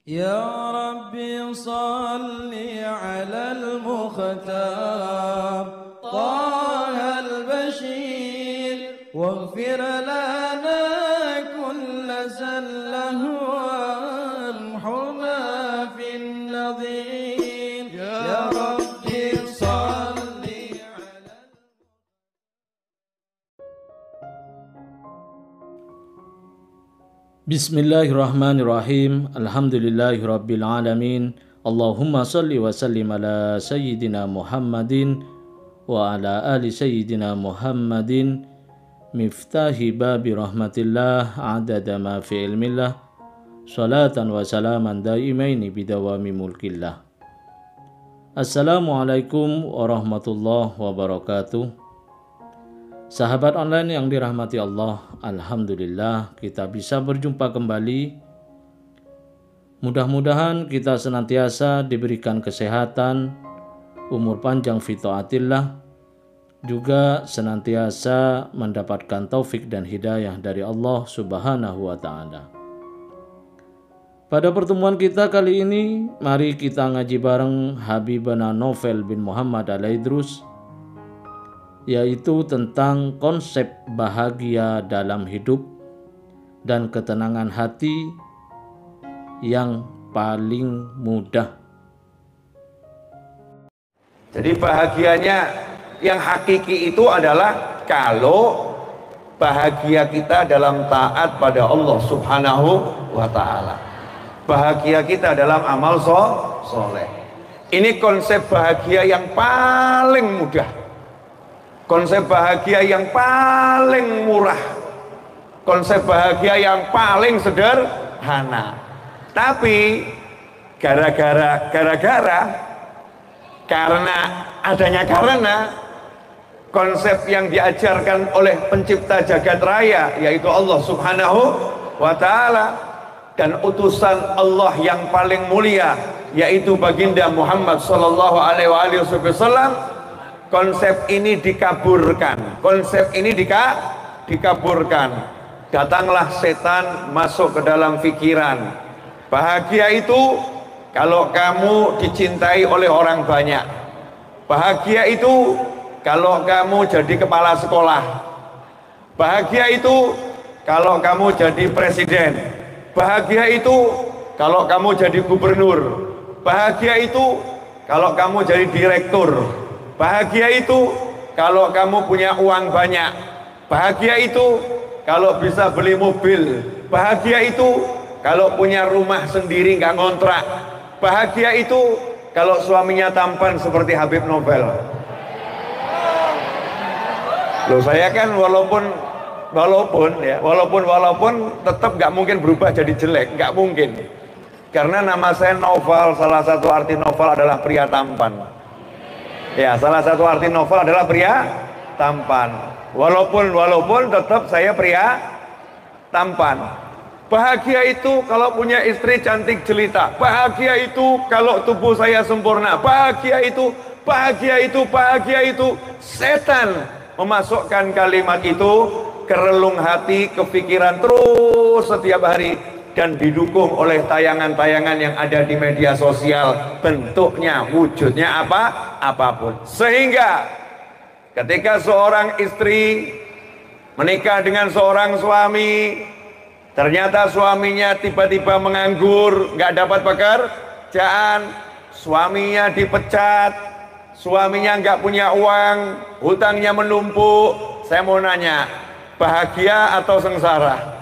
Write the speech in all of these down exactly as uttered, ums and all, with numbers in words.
يا ربي صل على المختار طه البشير واغفر لنا كل زله وامحنا في النظير يا ربي صل على Bismillahirrahmanirrahim. Alhamdulillahirabbil alamin. Allahumma shalli wa sallim ala sayyidina Muhammadin wa ala ali sayyidina Muhammadin miftahi babi rahmatillah adada ma fi ilmillah salatan wa salaman daimaini bidawami mulkillah. Assalamualaikum warahmatullahi wabarakatuh. Sahabat online yang dirahmati Allah, alhamdulillah kita bisa berjumpa kembali. Mudah-mudahan kita senantiasa diberikan kesehatan, umur panjang fi taatillah, juga senantiasa mendapatkan taufik dan hidayah dari Allah Subhanahu wa taala. Pada pertemuan kita kali ini, mari kita ngaji bareng Habibana Novel bin Muhammad Al-Idrus, yaitu tentang konsep bahagia dalam hidup dan ketenangan hati yang paling mudah. Jadi bahagianya yang hakiki itu adalah kalau bahagia kita dalam taat pada Allah Subhanahu wa taala. Bahagia kita dalam amal soleh. Ini konsep bahagia yang paling mudah. Konsep bahagia yang paling murah, konsep bahagia yang paling sederhana. Tapi gara-gara gara-gara karena adanya karena konsep yang diajarkan oleh pencipta jagat raya, yaitu Allah Subhanahu wa taala, dan utusan Allah yang paling mulia, yaitu baginda Muhammad sallallahu alaihi wasallam, konsep ini dikaburkan, konsep ini dika, dikaburkan. Datanglah setan masuk ke dalam pikiran. Bahagia itu kalau kamu dicintai oleh orang banyak. Bahagia itu kalau kamu jadi kepala sekolah. Bahagia itu kalau kamu jadi presiden. Bahagia itu kalau kamu jadi gubernur. Bahagia itu kalau kamu jadi direktur. Bahagia itu kalau kamu punya uang banyak. Bahagia itu kalau bisa beli mobil. Bahagia itu kalau punya rumah sendiri nggak ngontrak. Bahagia itu kalau suaminya tampan seperti Habib Novel. Loh, saya kan walaupun walaupun ya walaupun walaupun tetap nggak mungkin berubah jadi jelek, nggak mungkin. Karena nama saya Novel, salah satu arti Novel adalah pria tampan. Ya, salah satu arti Novel adalah pria tampan. Walaupun walaupun tetap saya pria tampan. Bahagia itu kalau punya istri cantik jelita. Bahagia itu kalau tubuh saya sempurna. Bahagia itu, bahagia itu, bahagia itu. Setan memasukkan kalimat itu ke relung hati, ke pikiran terus setiap hari, dan didukung oleh tayangan-tayangan yang ada di media sosial, bentuknya, wujudnya apa, apapun. Sehingga ketika seorang istri menikah dengan seorang suami, ternyata suaminya tiba-tiba menganggur, nggak dapat pekerjaan, suaminya dipecat, suaminya nggak punya uang, hutangnya menumpuk. Saya mau nanya, bahagia atau sengsara?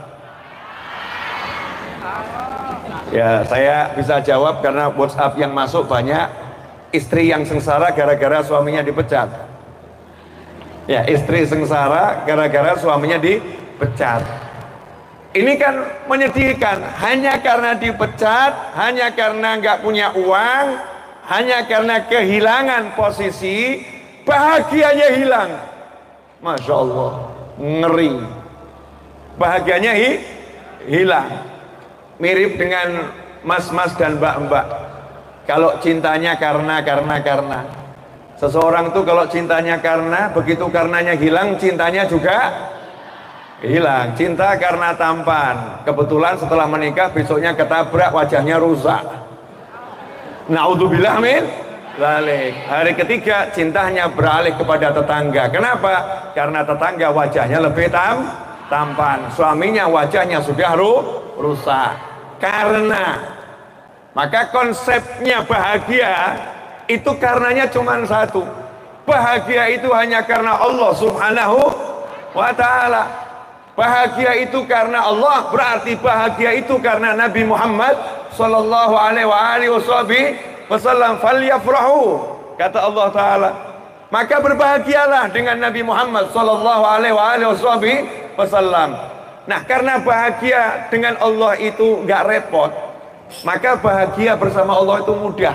Ya, saya bisa jawab karena WhatsApp yang masuk banyak. Istri yang sengsara gara-gara suaminya dipecat. Ya, istri sengsara gara-gara suaminya dipecat. Ini kan menyedihkan. Hanya karena dipecat, hanya karena nggak punya uang, hanya karena kehilangan posisi, bahagianya hilang. Masya Allah, ngeri. Bahagianya hi hilang. Mirip dengan mas-mas dan mbak-mbak. Kalau cintanya karena, karena, karena. Seseorang tuh kalau cintanya karena, begitu karenanya hilang, cintanya juga Hilang. Cinta karena tampan. Kebetulan setelah menikah besoknya ketabrak, wajahnya rusak. Naudzubillah min dzalik. Hari ketiga cintanya beralih kepada tetangga. Kenapa? Karena tetangga wajahnya lebih tam tampan. Suaminya wajahnya sudah ru rusak. Karena maka konsepnya bahagia itu karenanya cuma satu. Bahagia itu hanya karena Allah Subhanahu wa ta'ala. Bahagia itu karena Allah, berarti bahagia itu karena Nabi Muhammad sallallahu alaihi wasallam. Falyafrahu, kata Allah Ta'ala. Maka berbahagialah dengan Nabi Muhammad sallallahu alaihi wasallam. Nah, karena bahagia dengan Allah itu gak repot, maka bahagia bersama Allah itu mudah.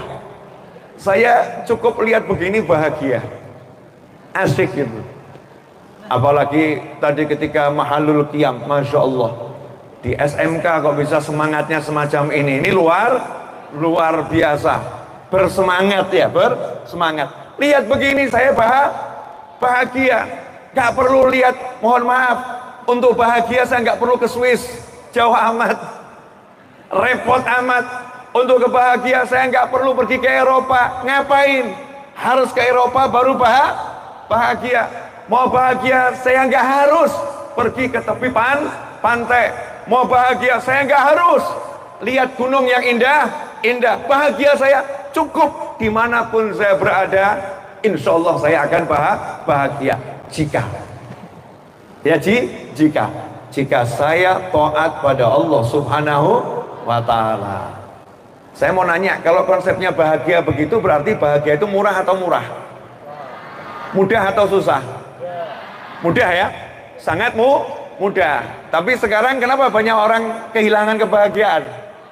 Saya cukup lihat begini bahagia, asik gitu. Apalagi tadi ketika mahalul qiyam, Masya Allah, di S M K kok bisa semangatnya semacam ini. Ini luar luar biasa, bersemangat ya, bersemangat. Lihat begini saya bahagia, gak perlu lihat, mohon maaf, untuk bahagia saya gak perlu ke Swiss, jauh amat, repot amat. Untuk kebahagiaan saya gak perlu pergi ke Eropa, ngapain? Harus ke Eropa baru bahagia. Mau bahagia saya nggak harus pergi ke tepi pan pantai. Mau bahagia saya nggak harus lihat gunung yang indah indah. Bahagia saya cukup dimanapun saya berada, insya Allah saya akan bahagia. Jika ya ji, jika jika saya taat pada Allah Subhanahu wa ta'ala. Saya mau nanya, kalau konsepnya bahagia begitu, berarti bahagia itu murah atau murah? Mudah atau susah? Mudah ya, sangat mu, mudah. Tapi sekarang kenapa banyak orang kehilangan kebahagiaan?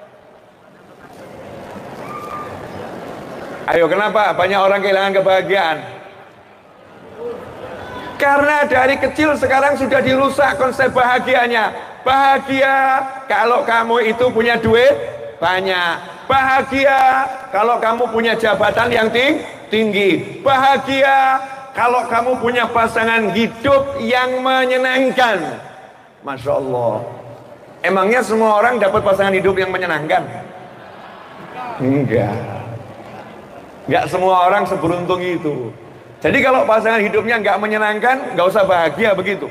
Ayo, kenapa banyak orang kehilangan kebahagiaan? Karena dari kecil sekarang sudah dirusak konsep bahagianya. Bahagia kalau kamu itu punya duit banyak. Bahagia kalau kamu punya jabatan yang tinggi. Bahagia kalau kamu punya pasangan hidup yang menyenangkan. Masya Allah. Emangnya semua orang dapat pasangan hidup yang menyenangkan? Enggak. Enggak semua orang seberuntung itu. Jadi kalau pasangan hidupnya enggak menyenangkan, enggak usah bahagia begitu.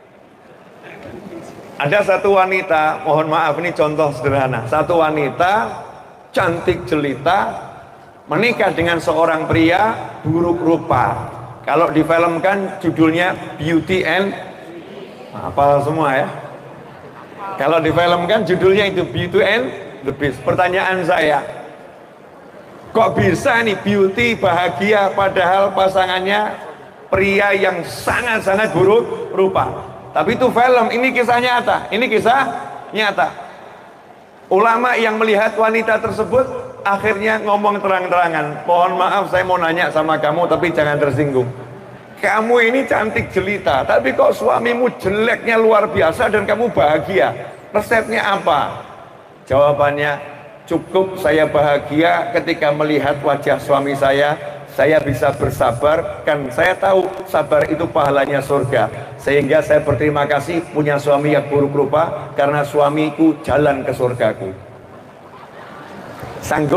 Ada satu wanita, mohon maaf ini contoh sederhana. Satu wanita cantik jelita menikah dengan seorang pria buruk rupa. Kalau difilmkan judulnya Beauty and apa semua ya. Kalau difilmkan judulnya itu Beauty and the Beast. Pertanyaan saya, kok bisa nih beauty bahagia padahal pasangannya pria yang sangat-sangat buruk rupa? Tapi itu film, ini kisah nyata. Ini kisah nyata. Ulama yang melihat wanita tersebut akhirnya ngomong terang-terangan, mohon maaf saya mau nanya sama kamu tapi jangan tersinggung. Kamu ini cantik jelita, tapi kok suamimu jeleknya luar biasa dan kamu bahagia. Resepnya apa? Jawabannya, cukup saya bahagia ketika melihat wajah suami saya. Saya bisa bersabar, kan saya tahu sabar itu pahalanya surga. Sehingga saya berterima kasih punya suami yang buruk rupa, karena suamiku jalan ke surgaku. Sanggup?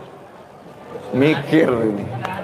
Mikir ini.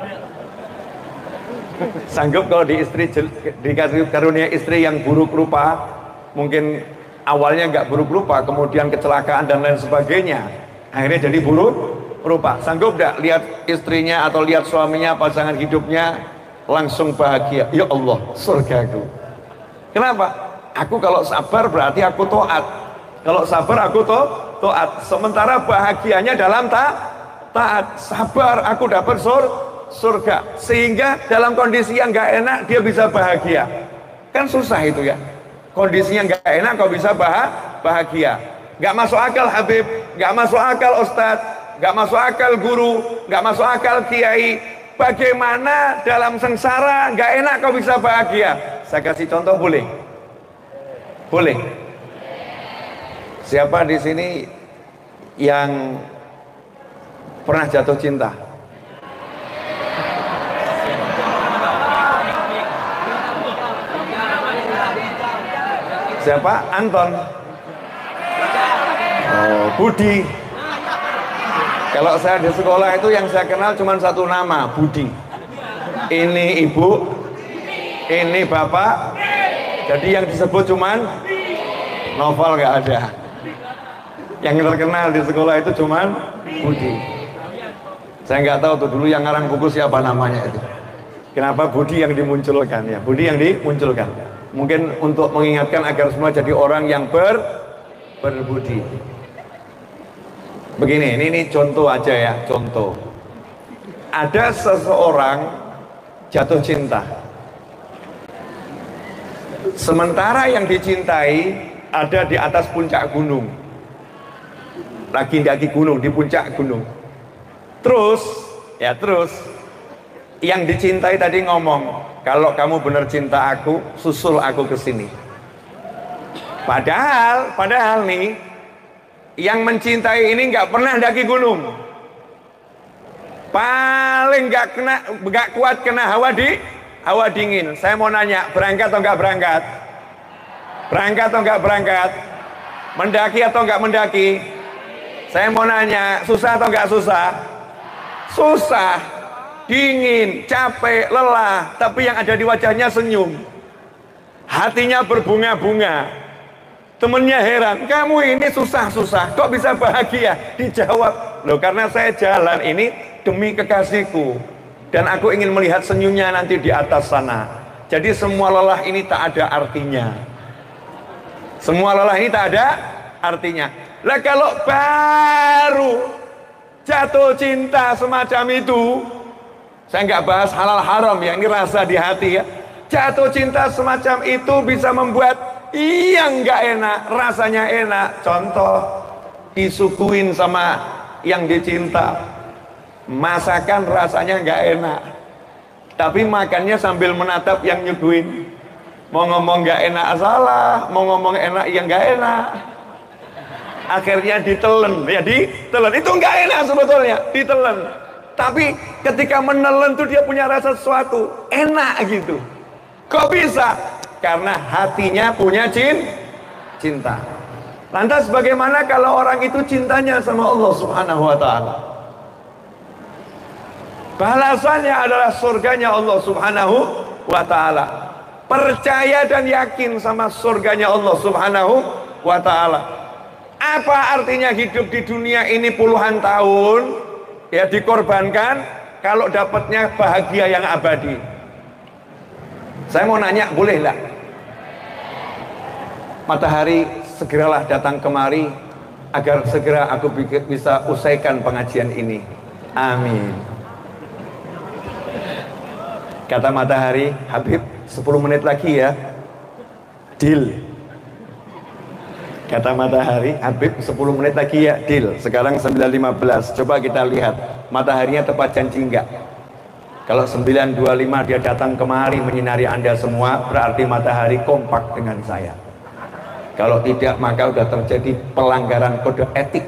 Sanggup kalau di istri dikasih karunia istri yang buruk rupa, mungkin awalnya nggak buruk rupa, kemudian kecelakaan dan lain sebagainya, akhirnya jadi buruk rupa. Sanggup gak lihat istrinya atau lihat suaminya, pasangan hidupnya langsung bahagia? Ya Allah, surgaku. Kenapa? Aku kalau sabar berarti aku taat. Kalau sabar aku to taat. Sementara bahagianya dalam ta taat. Sabar aku dapat sur surga. Sehingga dalam kondisi yang gak enak dia bisa bahagia. Kan susah itu ya. Kondisinya gak enak kok bisa bah bahagia. Gak masuk akal Habib, gak masuk akal Ustadz, gak masuk akal guru, gak masuk akal kiai. Bagaimana dalam sengsara gak enak kau bisa bahagia? Saya kasih contoh boleh? Boleh? Siapa di sini yang pernah jatuh cinta? Siapa? Anton. Oh, Budi. Kalau saya di sekolah itu yang saya kenal cuma satu nama, Budi. Ini ibu, ini bapak. Jadi yang disebut cuman Novel, nggak ada. Yang terkenal di sekolah itu cuman Budi. Saya nggak tahu tuh dulu yang ngarang buku siapa namanya itu. Kenapa Budi yang dimunculkan ya? Budi yang dimunculkan. Mungkin untuk mengingatkan agar semua jadi orang yang ber berbudi. Begini, ini, ini contoh aja ya, contoh. Ada seseorang jatuh cinta. Sementara yang dicintai ada di atas puncak gunung. Lagi daki gunung, di puncak gunung. Terus, ya terus, yang dicintai tadi ngomong, kalau kamu benar cinta aku, susul aku ke sini. Padahal, padahal nih, yang mencintai ini nggak pernah daki gunung. Paling nggak kena, nggak kuat kena hawa di, hawa dingin. Saya mau nanya, berangkat atau nggak berangkat? Berangkat atau nggak berangkat? Mendaki atau nggak mendaki? Saya mau nanya, susah atau nggak susah? Susah, dingin, capek, lelah, tapi yang ada di wajahnya senyum. Hatinya berbunga-bunga. Temennya heran, kamu ini susah-susah, kok bisa bahagia? Dijawab, loh karena saya jalan ini demi kekasihku. Dan aku ingin melihat senyumnya nanti di atas sana. Jadi semua lelah ini tak ada artinya. Semua lelah ini tak ada artinya. Lah kalau baru jatuh cinta semacam itu, saya nggak bahas halal haram ya, ini rasa di hati ya. Jatuh cinta semacam itu bisa membuat yang nggak enak, rasanya enak. Contoh, disuguhin sama yang dicinta, masakan rasanya nggak enak, tapi makannya sambil menatap yang nyuguhin. Mau ngomong nggak enak salah, mau ngomong enak yang nggak enak. Akhirnya ditelen, ya ditelen. Itu nggak enak sebetulnya, ditelen. Tapi ketika menelen tuh dia punya rasa sesuatu, enak gitu. Kok bisa? Karena hatinya punya cinta. Lantas bagaimana kalau orang itu cintanya sama Allah Subhanahu wa ta'ala? Balasannya adalah surganya Allah Subhanahu wa ta'ala. Percaya dan yakin sama surganya Allah Subhanahu wa ta'ala. Apa artinya hidup di dunia ini puluhan tahun ya dikorbankan kalau dapatnya bahagia yang abadi? Saya mau nanya, boleh enggak? Matahari segeralah datang kemari agar segera aku bisa usaikan pengajian ini. Amin. Kata matahari, Habib sepuluh menit lagi ya, deal. Kata matahari, Habib sepuluh menit lagi ya, deal. Sekarang sembilan lima belas, coba kita lihat mataharinya tepat janji enggak? Kalau sembilan dua puluh lima dia datang kemari menyinari Anda semua, berarti matahari kompak dengan saya. Kalau tidak, maka sudah terjadi pelanggaran kode etik.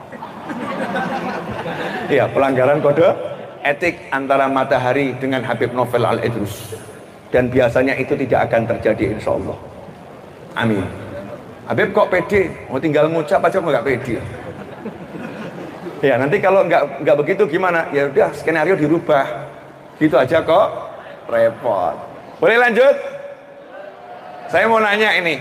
Iya, pelanggaran kode etik antara matahari dengan Habib Novel Al-Idrus. Dan biasanya itu tidak akan terjadi insya Allah. Amin. Habib kok pede? Mau tinggal ngucap aja nggak pede. Ya nanti kalau nggak nggak begitu gimana? Ya udah skenario dirubah. Gitu aja kok repot. Boleh lanjut? Saya mau nanya ini.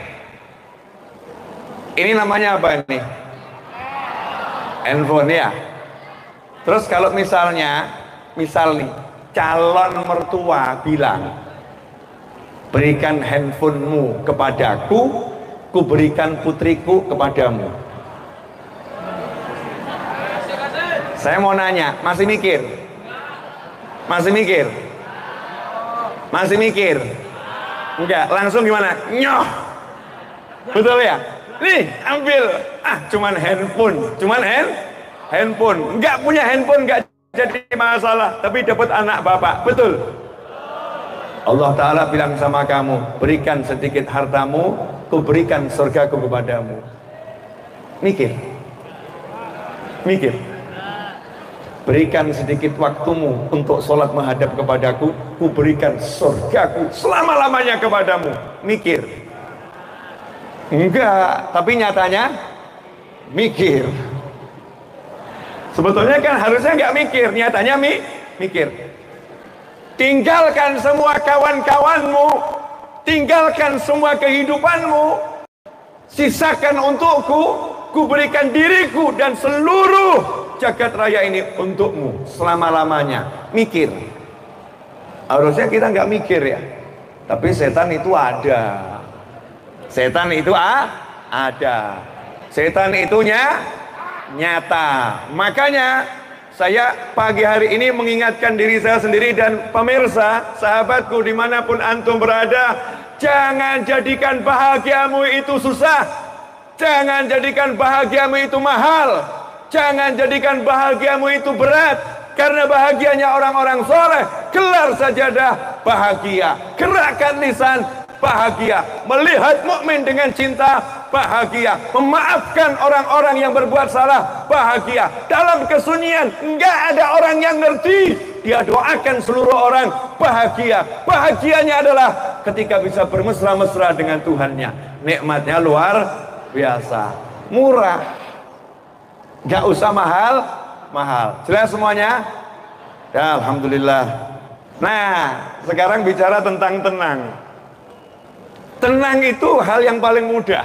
Ini namanya apa ini? Handphone ya. Terus kalau misalnya, misal nih, calon mertua bilang, berikan handphonemu kepadaku, ku berikan putriku kepadamu. Saya mau nanya, masih mikir? Masih mikir? Masih mikir? Enggak, langsung gimana? Nyoh! Betul ya? Nih, ambil. Ah, cuman handphone. Cuman hand, handphone. Enggak punya handphone, enggak jadi masalah. Tapi dapat anak bapak. Betul? Allah Ta'ala bilang sama kamu, berikan sedikit hartamu, ku berikan surgaku kepadamu. Mikir. Mikir. Berikan sedikit waktumu untuk sholat menghadap kepadaku, ku berikan surgaku selama-lamanya kepadamu. Mikir. Enggak, tapi nyatanya mikir. Sebetulnya kan harusnya nggak mikir, nyatanya mi mikir. Tinggalkan semua kawan-kawanmu, tinggalkan semua kehidupanmu, sisakan untukku, ku berikan diriku dan seluruh jagat raya ini untukmu selama-lamanya. Mikir. Harusnya kita nggak mikir ya, tapi setan itu ada. Setan itu ah, ada. Setan itunya nyata. Makanya saya pagi hari ini mengingatkan diri saya sendiri dan pemirsa, sahabatku dimanapun antum berada, jangan jadikan bahagiamu itu susah, jangan jadikan bahagiamu itu mahal, jangan jadikan bahagiamu itu berat, karena bahagianya orang-orang soleh. Gelar sajadah bahagia, gerakkan lisan bahagia, melihat mukmin dengan cinta bahagia, memaafkan orang-orang yang berbuat salah bahagia. Dalam kesunyian enggak ada orang yang ngerti, dia doakan seluruh orang bahagia. Bahagianya adalah ketika bisa bermesra-mesra dengan Tuhannya. Nikmatnya luar biasa, murah, enggak usah mahal mahal. Jelas semuanya? Ya, alhamdulillah. Nah, sekarang bicara tentang tenang. Tenang itu hal yang paling mudah.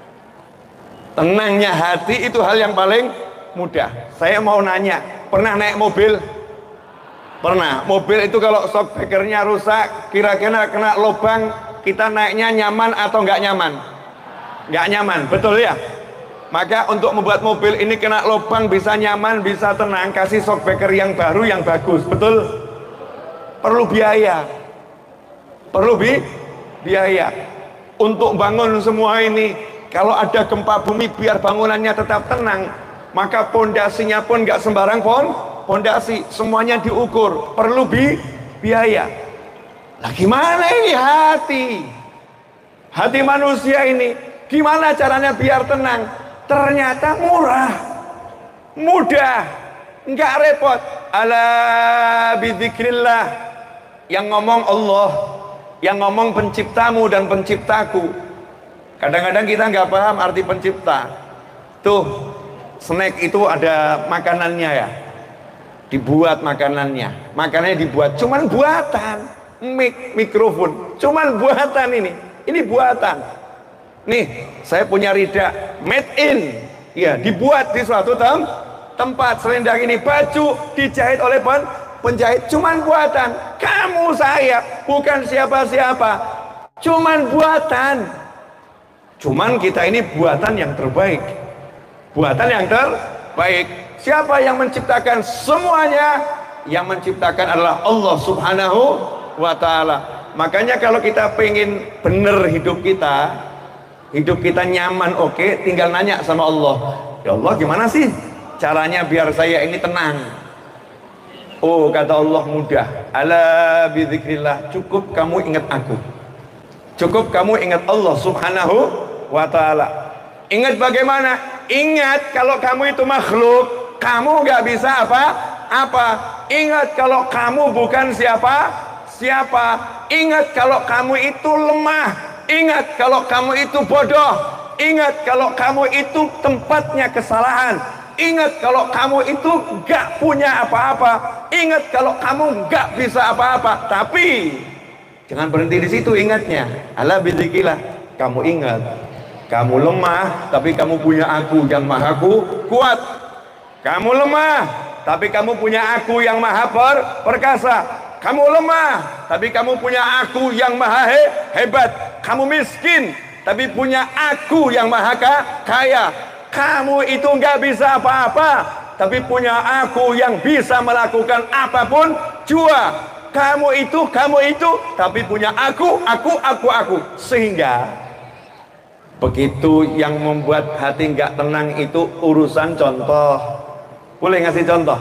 Tenangnya hati itu hal yang paling mudah. Saya mau nanya, pernah naik mobil? Pernah. Mobil itu kalau shock breakernya rusak, kira-kira kena lubang, kita naiknya nyaman atau nggak nyaman? Nggak nyaman, betul ya? Maka untuk membuat mobil ini kena lubang bisa nyaman, bisa tenang, kasih shock breaker yang baru, yang bagus, betul? Perlu biaya. Perlu bi biaya. Untuk bangun semua ini, kalau ada gempa bumi biar bangunannya tetap tenang, maka pondasinya pun nggak sembarang pon pondasi, semuanya diukur, perlu bi biaya. Nah, gimana ini hati? Hati manusia ini, gimana caranya biar tenang? Ternyata murah, mudah, nggak repot. Ala bidzikrillah, yang ngomong Allah, yang ngomong penciptamu dan penciptaku. Kadang-kadang kita nggak paham arti pencipta. Tuh, snack itu ada makanannya ya, dibuat makanannya, makanannya dibuat, cuman buatan, mik mikrofon, cuman buatan ini, ini buatan. Nih, saya punya rida made in, ya, dibuat di suatu tem tempat. Selendang ini, baju dijahit oleh pen penjahit, cuman buatan. Kamu saya bukan siapa-siapa, cuman buatan. Cuman kita ini buatan yang terbaik, buatan yang terbaik. Siapa yang menciptakan semuanya? Yang menciptakan adalah Allah Subhanahu wa ta'ala. Makanya kalau kita pengen bener hidup kita, hidup kita nyaman, oke, okay, tinggal nanya sama Allah. Ya Allah, gimana sih caranya biar saya ini tenang? Oh, kata Allah, mudah. Ala bidzikrillah, cukup kamu ingat aku. Cukup kamu ingat Allah Subhanahu wa ta'ala. Ingat bagaimana? Ingat kalau kamu itu makhluk, kamu gak bisa apa-apa. Ingat kalau kamu bukan siapa-siapa. Ingat kalau kamu itu lemah. Ingat kalau kamu itu bodoh. Ingat kalau kamu itu tempatnya kesalahan. Ingat kalau kamu itu gak punya apa-apa. Ingat kalau kamu gak bisa apa-apa. Tapi jangan berhenti di situ ingatnya. Ala bidzikrillah, kamu ingat kamu lemah, tapi kamu punya aku yang maha kuat. Kamu lemah, tapi kamu punya aku yang maha per perkasa. Kamu lemah, tapi kamu punya aku yang maha he hebat. Kamu miskin, tapi punya aku yang maha kaya. Kamu itu nggak bisa apa-apa, tapi punya aku yang bisa melakukan apapun jua. Kamu itu, kamu itu, tapi punya aku, aku, aku, aku. Sehingga begitu yang membuat hati nggak tenang itu urusan contoh. Boleh ngasih contoh?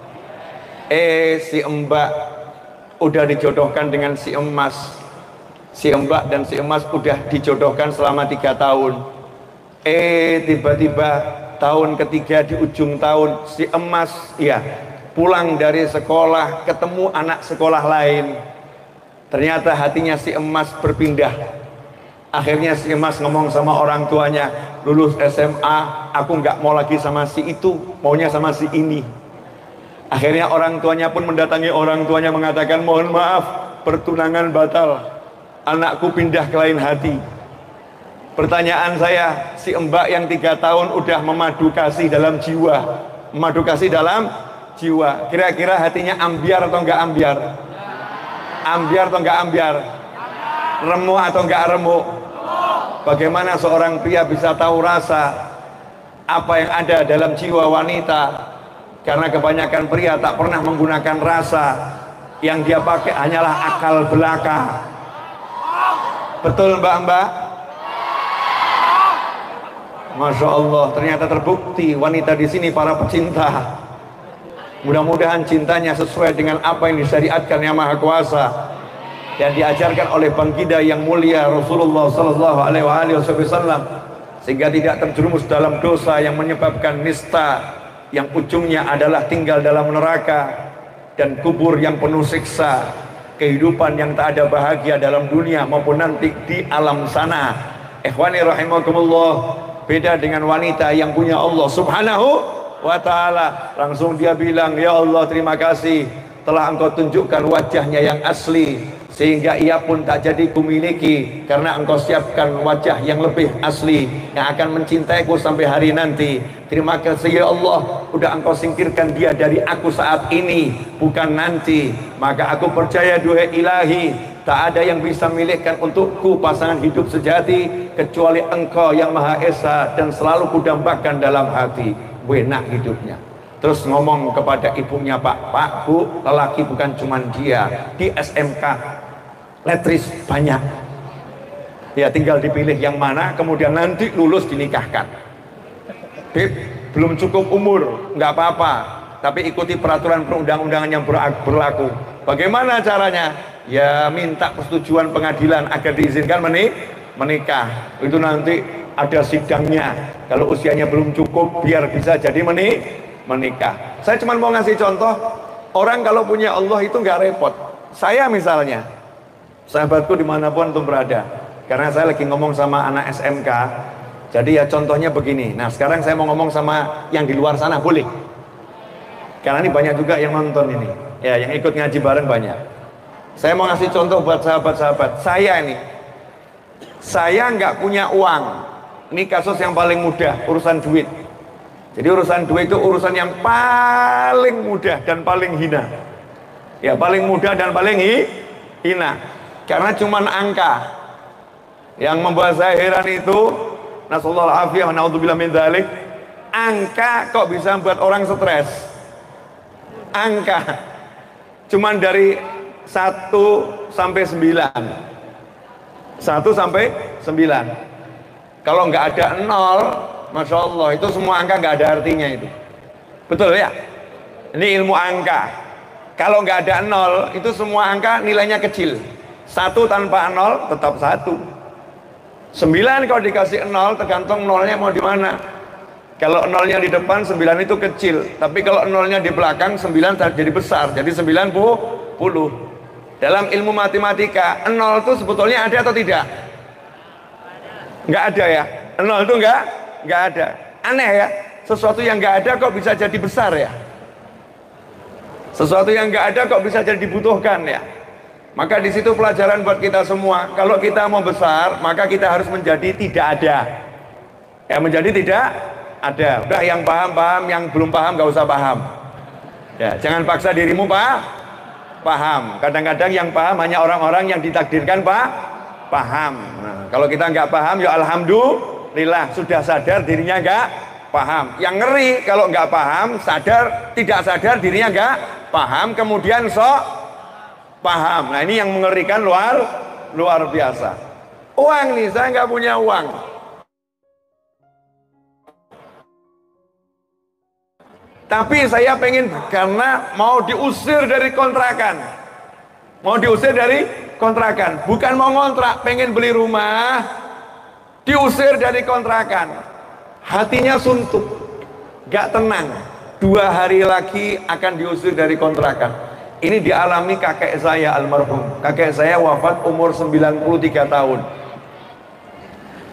Eh, si Mbak udah dijodohkan dengan si emas. Si Mbak dan si emas udah dijodohkan selama tiga tahun. Eh, tiba-tiba tahun ketiga di ujung tahun si emas ya pulang dari sekolah ketemu anak sekolah lain. Ternyata hatinya si emas berpindah. Akhirnya si Mas ngomong sama orang tuanya, lulus S M A, aku nggak mau lagi sama si itu, maunya sama si ini. Akhirnya orang tuanya pun mendatangi orang tuanya mengatakan, mohon maaf, pertunangan batal, anakku pindah ke lain hati. Pertanyaan saya, si mbak yang tiga tahun udah memadu kasih dalam jiwa, memadu kasih dalam jiwa, kira-kira hatinya ambiar atau enggak ambiar? Ambiar atau enggak ambiar? Remuk atau enggak remuk? Bagaimana seorang pria bisa tahu rasa apa yang ada dalam jiwa wanita? Karena kebanyakan pria tak pernah menggunakan rasa, yang dia pakai hanyalah akal belaka. Betul mbak-mbak? Masya Allah, ternyata terbukti wanita di sini para pecinta. Mudah-mudahan cintanya sesuai dengan apa yang disyariatkan Yang Maha Kuasa dan diajarkan oleh baginda yang mulia Rasulullah Sallallahu Alaihi Wasallam, sehingga tidak terjerumus dalam dosa yang menyebabkan nista, yang ujungnya adalah tinggal dalam neraka dan kubur yang penuh siksa, kehidupan yang tak ada bahagia dalam dunia maupun nanti di alam sana. Ikhwani rahimakumullah, beda dengan wanita yang punya Allah Subhanahu wa ta'ala. Langsung dia bilang, ya Allah terima kasih telah engkau tunjukkan wajahnya yang asli, sehingga ia pun tak jadi kumiliki, karena engkau siapkan wajah yang lebih asli yang akan mencintaiku sampai hari nanti. Terima kasih ya Allah, udah engkau singkirkan dia dari aku saat ini, bukan nanti. Maka aku percaya duhai ilahi, tak ada yang bisa milikkan untukku pasangan hidup sejati kecuali engkau yang Maha Esa, dan selalu kudambakan dalam hati, enak hidupnya. Terus ngomong kepada ibunya, Pak, Pak, Bu, lelaki bukan cuma dia, di S M K letris banyak ya, tinggal dipilih yang mana, kemudian nanti lulus dinikahkan. Beb, belum cukup umur, nggak apa-apa, tapi ikuti peraturan perundang-undangan yang berlaku. Bagaimana caranya? Ya minta persetujuan pengadilan agar diizinkan menikah. Itu nanti ada sidangnya, kalau usianya belum cukup biar bisa jadi menikah menikah. Saya cuma mau ngasih contoh, orang kalau punya Allah itu nggak repot. Saya misalnya, sahabatku dimanapun tuh berada, karena saya lagi ngomong sama anak S M K, jadi ya contohnya begini. Nah sekarang saya mau ngomong sama yang di luar sana, boleh? Karena ini banyak juga yang nonton ini, ya yang ikut ngaji bareng banyak. Saya mau ngasih contoh buat sahabat-sahabat. Saya ini, saya nggak punya uang. Ini kasus yang paling mudah, urusan duit. Jadi urusan duit itu urusan yang paling mudah dan paling hina. Ya paling mudah dan paling hi, hina. Karena cuman angka. Yang membuat saya heran itu, nasallahu alaihi wa na'udzubillah min dzalik, angka kok bisa membuat orang stres. Angka. Cuman dari satu sampai sembilan. satu sampai sembilan. Kalau nggak ada nol, Masya Allah, itu semua angka nggak ada artinya itu. Betul ya? Ini ilmu angka. Kalau nggak ada nol, itu semua angka nilainya kecil. Satu tanpa nol tetap satu. Sembilan kalau dikasih nol, tergantung nolnya mau di mana. Kalau nolnya di depan, sembilan itu kecil. Tapi kalau nolnya di belakang, sembilan jadi besar. Jadi sembilan puluh. Dalam ilmu matematika, nol itu sebetulnya ada atau tidak? Nggak ada ya? Nol itu nggak? Nggak ada. Aneh ya, sesuatu yang nggak ada kok bisa jadi besar ya, sesuatu yang nggak ada kok bisa jadi dibutuhkan ya. Maka di situ pelajaran buat kita semua. Kalau kita mau besar, maka kita harus menjadi tidak ada ya, menjadi tidak ada. Udah yang paham-paham, yang belum paham nggak usah paham ya, jangan paksa dirimu pak paham. Kadang-kadang yang paham hanya orang-orang yang ditakdirkan pak paham. Nah, kalau kita nggak paham ya alhamdulillah, sudah sadar dirinya nggak paham. Yang ngeri kalau nggak paham, sadar, tidak sadar dirinya nggak paham, kemudian sok paham. Nah ini yang mengerikan luar luar biasa. Uang nih, saya nggak punya uang. Tapi saya pengen, karena mau diusir dari kontrakan. Mau diusir dari kontrakan. Bukan mau ngontrak, pengen beli rumah, diusir dari kontrakan. Hatinya suntuk, gak tenang. Dua hari lagi akan diusir dari kontrakan. Ini dialami kakek saya almarhum. Kakek saya wafat umur sembilan puluh tiga tahun.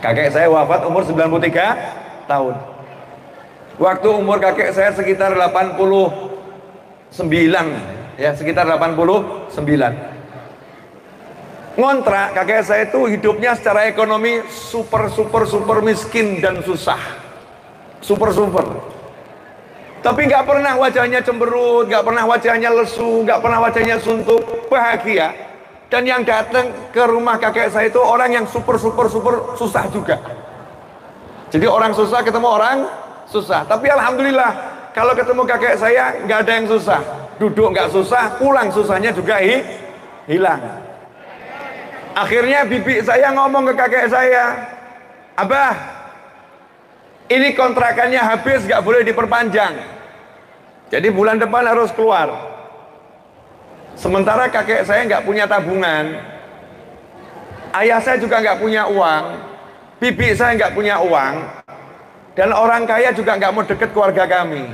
Kakek saya wafat umur sembilan puluh tiga tahun. Waktu umur kakek saya sekitar delapan puluh sembilan, ya sekitar delapan puluh sembilan. Ngontrak, kakek saya itu hidupnya secara ekonomi super super super miskin dan susah. Super super. Tapi nggak pernah wajahnya cemberut, nggak pernah wajahnya lesu, nggak pernah wajahnya suntuk, bahagia. Dan yang datang ke rumah kakek saya itu orang yang super super super susah juga. Jadi orang susah ketemu orang susah. Tapi alhamdulillah kalau ketemu kakek saya nggak ada yang susah. Duduk nggak susah, pulang susahnya juga hi, hilang. Akhirnya bibi saya ngomong ke kakek saya, "Abah, ini kontrakannya habis, nggak boleh diperpanjang. Jadi bulan depan harus keluar." Sementara kakek saya nggak punya tabungan, ayah saya juga nggak punya uang, bibi saya nggak punya uang, dan orang kaya juga nggak mau deket keluarga kami.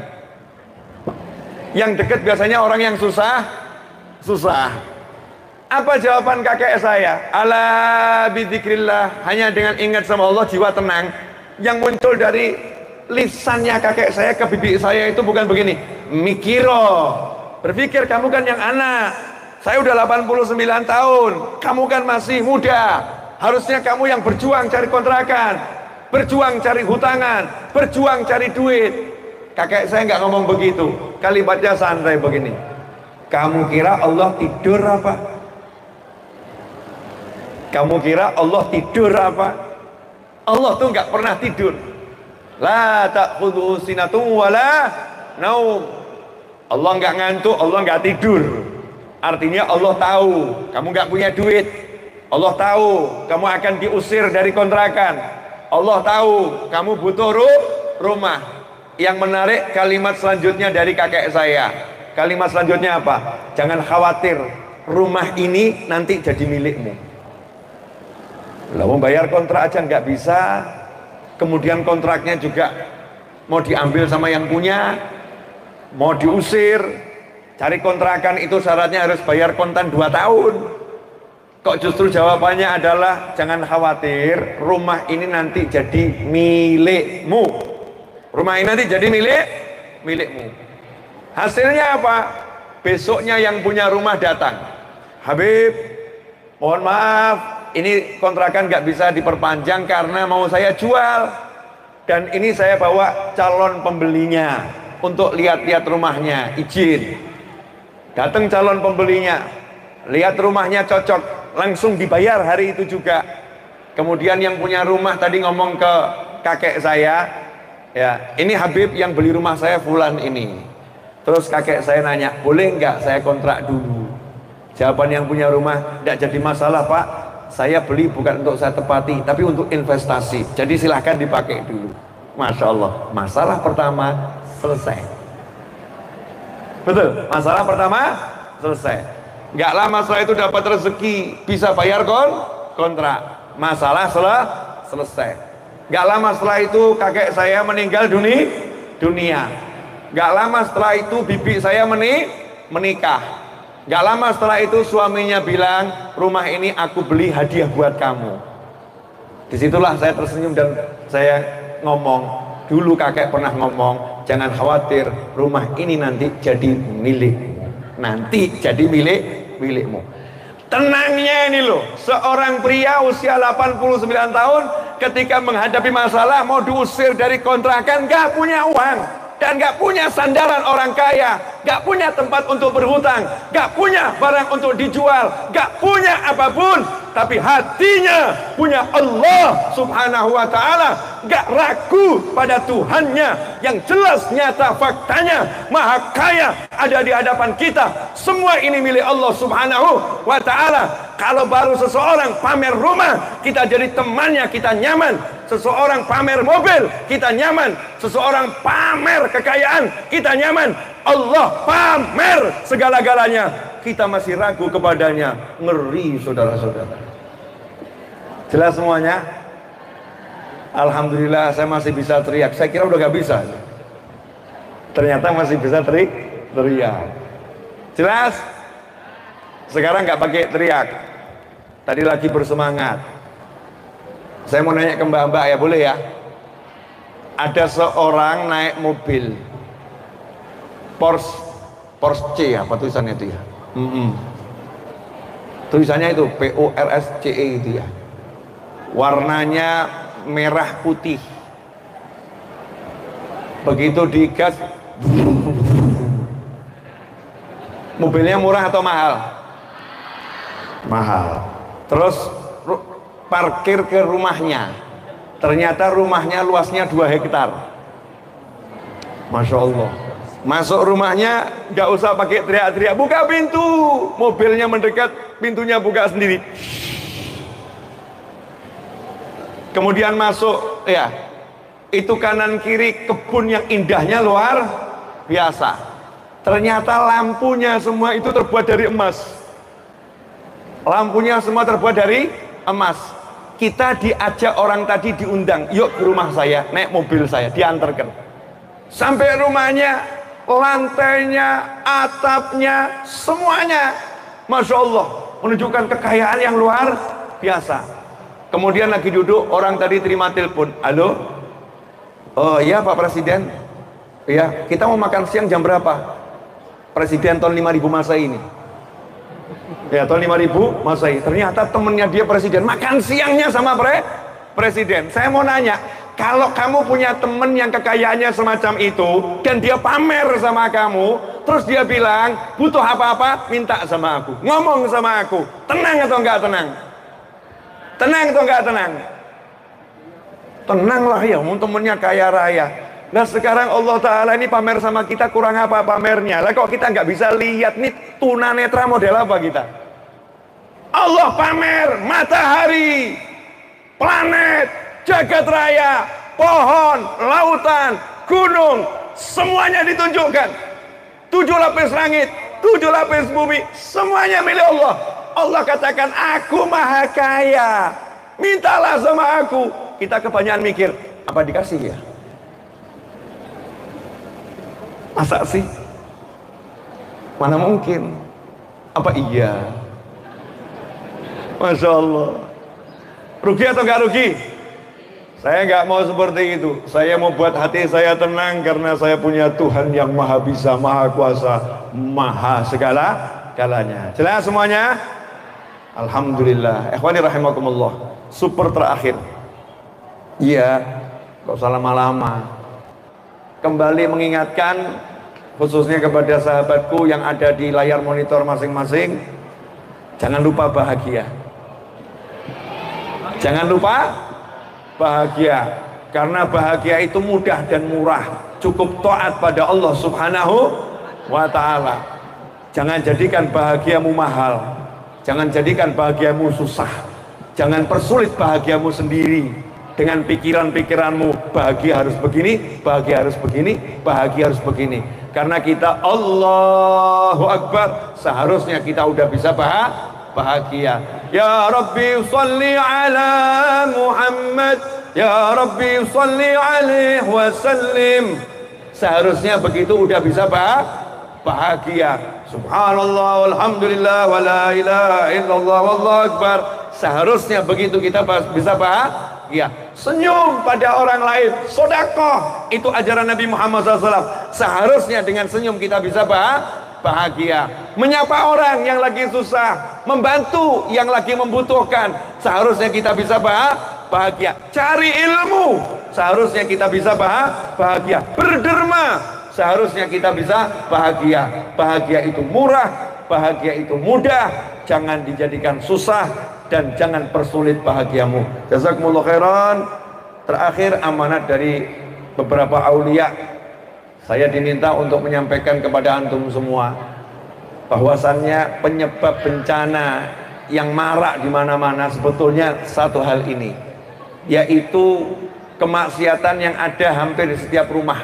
Yang deket biasanya orang yang susah, susah. Apa jawaban kakek saya? Ala bidzikrillah, hanya dengan ingat sama Allah jiwa tenang. Yang muncul dari lisannya kakek saya ke bibi saya itu bukan begini, mikiro, berpikir kamu kan yang anak, saya udah delapan puluh sembilan tahun, kamu kan masih muda, harusnya kamu yang berjuang cari kontrakan, berjuang cari hutangan, berjuang cari duit. Kakek saya nggak ngomong begitu, kalimatnya santai begini, kamu kira Allah tidur apa? Kamu kira Allah tidur apa? Allah tuh nggak pernah tidur. La ta'khudhuhu sinatun wala naum. Allah nggak ngantuk, Allah nggak tidur. Artinya Allah tahu kamu nggak punya duit. Allah tahu kamu akan diusir dari kontrakan. Allah tahu kamu butuh ru- rumah. Yang menarik kalimat selanjutnya dari kakek saya. Kalimat selanjutnya apa? Jangan khawatir, rumah ini nanti jadi milikmu. Lah mau bayar kontrak aja nggak bisa, kemudian kontraknya juga mau diambil sama yang punya, mau diusir. Cari kontrakan itu syaratnya harus bayar kontan dua tahun. Kok justru jawabannya adalah jangan khawatir, rumah ini nanti jadi milikmu. Rumah ini nanti jadi milik milikmu. Hasilnya apa? Besoknya yang punya rumah datang, Habib, mohon maaf, ini kontrakan nggak bisa diperpanjang karena mau saya jual, dan ini saya bawa calon pembelinya untuk lihat-lihat rumahnya, izin. Datang calon pembelinya, lihat rumahnya cocok, langsung dibayar hari itu juga. Kemudian yang punya rumah tadi ngomong ke kakek saya, ya ini Habib yang beli rumah saya fulan ini. Terus kakek saya nanya, boleh nggak saya kontrak dulu? Jawaban yang punya rumah, tidak jadi masalah Pak, saya beli bukan untuk saya tepati, tapi untuk investasi. Jadi silahkan dipakai dulu. Masya Allah, masalah pertama selesai. Betul, masalah pertama selesai. Nggak lama setelah itu dapat rezeki, bisa bayar kon kontrak. Masalah sel selesai. Nggak lama setelah itu kakek saya meninggal dunia. dunia. Nggak lama setelah itu bibi saya meni menikah. Gak lama setelah itu suaminya bilang, rumah ini aku beli hadiah buat kamu. Disitulah saya tersenyum dan saya ngomong, dulu kakek pernah ngomong, jangan khawatir, rumah ini nanti jadi milik. Nanti jadi milik milikmu. Tenangnya ini loh, seorang pria usia delapan puluh sembilan tahun ketika menghadapi masalah mau diusir dari kontrakan, gak punya uang. Dan gak punya sandaran orang kaya, gak punya tempat untuk berhutang, gak punya barang untuk dijual, gak punya apapun, tapi hatinya punya Allah subhanahu wa ta'ala, gak ragu pada Tuhannya yang jelas nyata faktanya maha kaya ada di hadapan kita. Semua ini milik Allah subhanahu wa ta'ala. Kalau baru seseorang pamer rumah, kita jadi temannya, kita nyaman. Seseorang pamer mobil, kita nyaman. Seseorang pamer kekayaan, kita nyaman. Allah pamer segala-galanya, kita masih ragu kepadanya. Ngeri saudara-saudara. Jelas semuanya? Alhamdulillah saya masih bisa teriak. Saya kira udah gak bisa, ternyata masih bisa teri teriak. Jelas? Sekarang gak pakai teriak, tadi lagi bersemangat. Saya mau nanya ke mbak-mbak ya, boleh ya? Ada seorang naik mobil Porsche, Porsche apa tulisannya itu ya? Mm-mm. Tulisannya itu P O R S C E itu ya. Warnanya merah putih. Begitu digas, mobilnya murah atau mahal? Mahal. Terus parkir ke rumahnya, ternyata rumahnya luasnya dua hektar. Masya Allah. Masuk rumahnya nggak usah pakai teriak-teriak, buka pintu, mobilnya mendekat, pintunya buka sendiri. Kemudian masuk, ya, itu kanan kiri kebun yang indahnya luar biasa. Ternyata lampunya semua itu terbuat dari emas. Lampunya semua terbuat dari emas. Kita diajak orang tadi, diundang, yuk ke rumah saya, naik mobil saya, diantarkan. Sampai rumahnya, lantainya, atapnya, semuanya, Masya Allah, menunjukkan kekayaan yang luar biasa. Kemudian lagi duduk, orang tadi terima telepon, halo, oh iya Pak Presiden, iya, kita mau makan siang jam berapa? Presiden tahun lima ribu Masehi ini. Ya, tahun lima ribu Masehi. Ternyata temennya dia presiden, makan siangnya sama pre presiden. Saya mau nanya, kalau kamu punya temen yang kekayaannya semacam itu dan dia pamer sama kamu, terus dia bilang butuh apa-apa minta sama aku, ngomong sama aku, tenang atau enggak tenang? Tenang atau enggak tenang? Tenanglah ya, temennya kaya raya. Nah sekarang Allah Ta'ala ini pamer sama kita, kurang apa pamernya? Lah kok kita nggak bisa lihat nih tunanetra model apa kita? Allah pamer matahari, planet, jagat raya, pohon, lautan, gunung, semuanya ditunjukkan. Tujuh lapis langit, tujuh lapis bumi, semuanya milik Allah. Allah katakan, aku maha kaya, mintalah sama aku. Kita kebanyakan mikir, apa dikasih ya? Masa sih? Mana mungkin? Apa iya? Masya Allah. Rugi atau enggak rugi? Saya nggak mau seperti itu. Saya mau buat hati saya tenang karena saya punya Tuhan yang maha bisa, maha kuasa, maha segala galanya. Jelas semuanya? Alhamdulillah. Ikhwani rahimakumullah. Super terakhir. Iya, gak usah lama-lama. Kembali mengingatkan khususnya kepada sahabatku yang ada di layar monitor masing-masing, jangan lupa bahagia. Jangan lupa bahagia, karena bahagia itu mudah dan murah, cukup taat pada Allah Subhanahu wa ta'ala. Jangan jadikan bahagiamu mahal, jangan jadikan bahagiamu susah, jangan persulit bahagiamu sendiri dengan pikiran-pikiranmu, bahagia harus begini, bahagia harus begini, bahagia harus begini. Karena kita Allahu Akbar, seharusnya kita udah bisa bahagia. Ya Rabbi salli ala Muhammad, ya Rabbi salli alaihi wasallim. Seharusnya begitu udah bisa bahagia. Subhanallah walhamdulillah wa la ilaha illallah wallahu akbar. Seharusnya begitu kita bisa bahagia. Ya, senyum pada orang lain, sodakoh, itu ajaran Nabi Muhammad shallallahu alaihi wasallam. Seharusnya dengan senyum kita bisa bahagia. Menyapa orang yang lagi susah, membantu yang lagi membutuhkan, seharusnya kita bisa bahagia. Cari ilmu, seharusnya kita bisa bahagia. Berderma, seharusnya kita bisa bahagia. Bahagia itu murah, bahagia itu mudah. Jangan dijadikan susah dan jangan persulit bahagiamu. Jazakumullah khairan. Terakhir, amanat dari beberapa aulia, saya diminta untuk menyampaikan kepada antum semua bahwasannya penyebab bencana yang marak di mana-mana sebetulnya satu hal ini, yaitu kemaksiatan yang ada hampir di setiap rumah.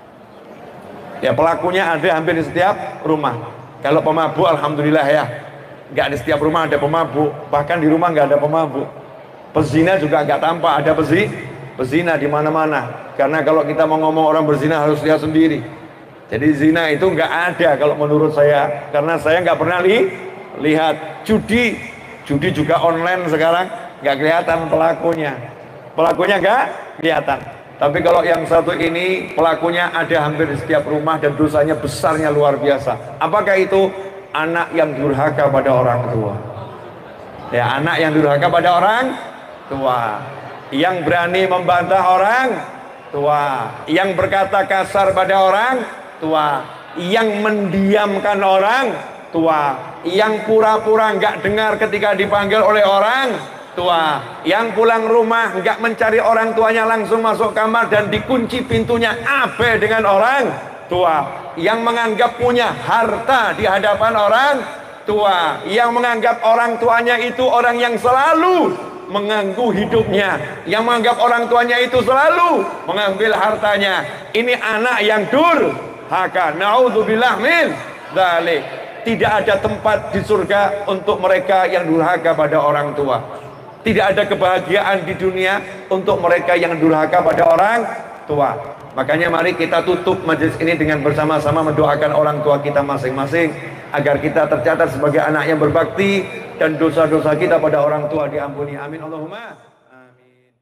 Ya, pelakunya ada hampir di setiap rumah. Kalau pemabuk, alhamdulillah ya, nggak di setiap rumah ada pemabuk, bahkan di rumah nggak ada pemabuk. Pezina juga nggak tampak ada pezi, pezina di mana-mana. Karena kalau kita mau ngomong orang berzina harus lihat sendiri. Jadi zina itu nggak ada kalau menurut saya, karena saya nggak pernah li lihat. Judi, judi juga online sekarang, nggak kelihatan pelakunya. Pelakunya nggak kelihatan. Tapi kalau yang satu ini pelakunya ada hampir di setiap rumah dan dosanya besarnya luar biasa. Apakah itu? Anak yang durhaka pada orang tua. Ya, anak yang durhaka pada orang tua, yang berani membantah orang tua, yang berkata kasar pada orang tua, yang mendiamkan orang tua, yang pura-pura nggak dengar ketika dipanggil oleh orang tua, yang pulang rumah nggak mencari orang tuanya, langsung masuk kamar dan dikunci pintunya abe dengan orang tua, yang menganggap punya harta di hadapan orang tua, yang menganggap orang tuanya itu orang yang selalu mengganggu hidupnya, yang menganggap orang tuanya itu selalu mengambil hartanya. Ini anak yang durhaka. Naudzubillah min dzalik. Tidak ada tempat di surga untuk mereka yang durhaka pada orang tua. Tidak ada kebahagiaan di dunia untuk mereka yang durhaka pada orang tua. Makanya mari kita tutup majelis ini dengan bersama-sama mendoakan orang tua kita masing-masing agar kita tercatat sebagai anak yang berbakti dan dosa-dosa kita pada orang tua diampuni. Amin Allahumma amin.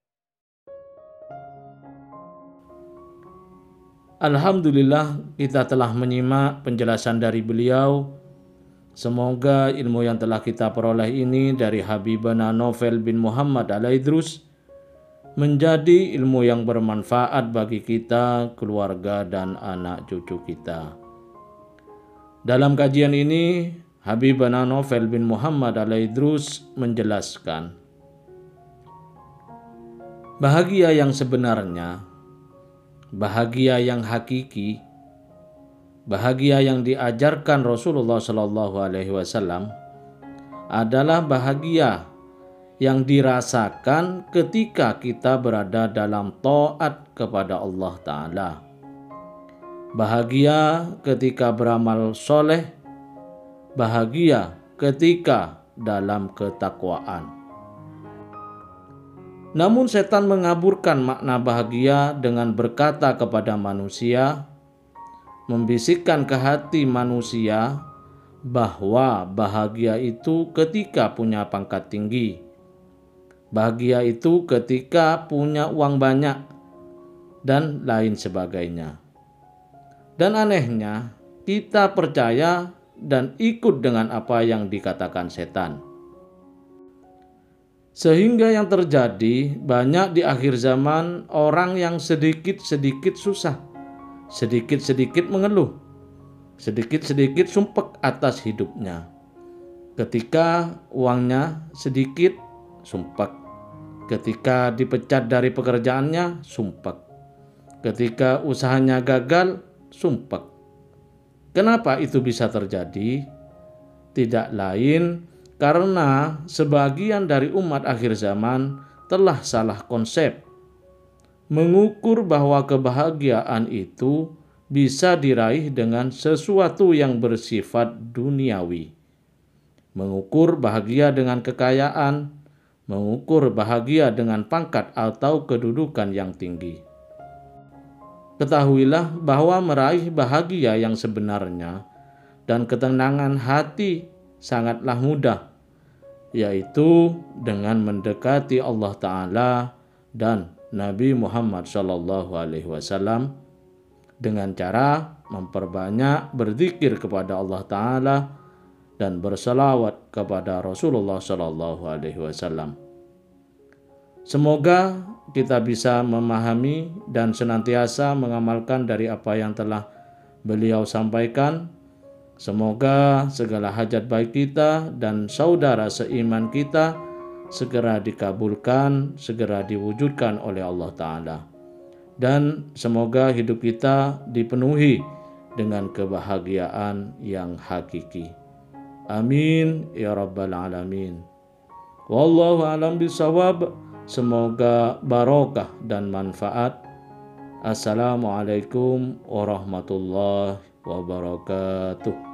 Alhamdulillah, kita telah menyimak penjelasan dari beliau. Semoga ilmu yang telah kita peroleh ini dari Habibana Novel bin Muhammad Al-Idrus menjadi ilmu yang bermanfaat bagi kita, keluarga, dan anak cucu kita. Dalam kajian ini, Habibana Novel bin Muhammad Al-Idrus menjelaskan, bahagia yang sebenarnya, bahagia yang hakiki, bahagia yang diajarkan Rasulullah Shallallahu Alaihi Wasallam adalah bahagia yang dirasakan ketika kita berada dalam taat kepada Allah Ta'ala. Bahagia ketika beramal soleh, bahagia ketika dalam ketakwaan. Namun setan mengaburkan makna bahagia dengan berkata kepada manusia, membisikkan ke hati manusia bahwa bahagia itu ketika punya pangkat tinggi, bahagia itu ketika punya uang banyak, dan lain sebagainya. Dan anehnya, kita percaya dan ikut dengan apa yang dikatakan setan. Sehingga yang terjadi banyak di akhir zaman orang yang sedikit-sedikit susah, sedikit-sedikit mengeluh, sedikit-sedikit sumpek atas hidupnya. Ketika uangnya sedikit, sumpek. Ketika dipecat dari pekerjaannya, sumpek. Ketika usahanya gagal, sumpek. Kenapa itu bisa terjadi? Tidak lain karena sebagian dari umat akhir zaman telah salah konsep, mengukur bahwa kebahagiaan itu bisa diraih dengan sesuatu yang bersifat duniawi. Mengukur bahagia dengan kekayaan, mengukur bahagia dengan pangkat atau kedudukan yang tinggi. Ketahuilah bahwa meraih bahagia yang sebenarnya dan ketenangan hati sangatlah mudah, yaitu dengan mendekati Allah Ta'ala dan Nabi Muhammad Shallallahu Alaihi Wasallam dengan cara memperbanyak berzikir kepada Allah Ta'ala dan berselawat kepada Rasulullah Shallallahu Alaihi Wasallam. Semoga kita bisa memahami dan senantiasa mengamalkan dari apa yang telah beliau sampaikan. Semoga segala hajat baik kita dan saudara seiman kita segera dikabulkan, segera diwujudkan oleh Allah Ta'ala. Dan semoga hidup kita dipenuhi dengan kebahagiaan yang hakiki. Amin ya rabbal alamin. Wallahu a'lam bishawab. Semoga barokah dan manfaat. Assalamualaikum warahmatullahi wabarakatuh.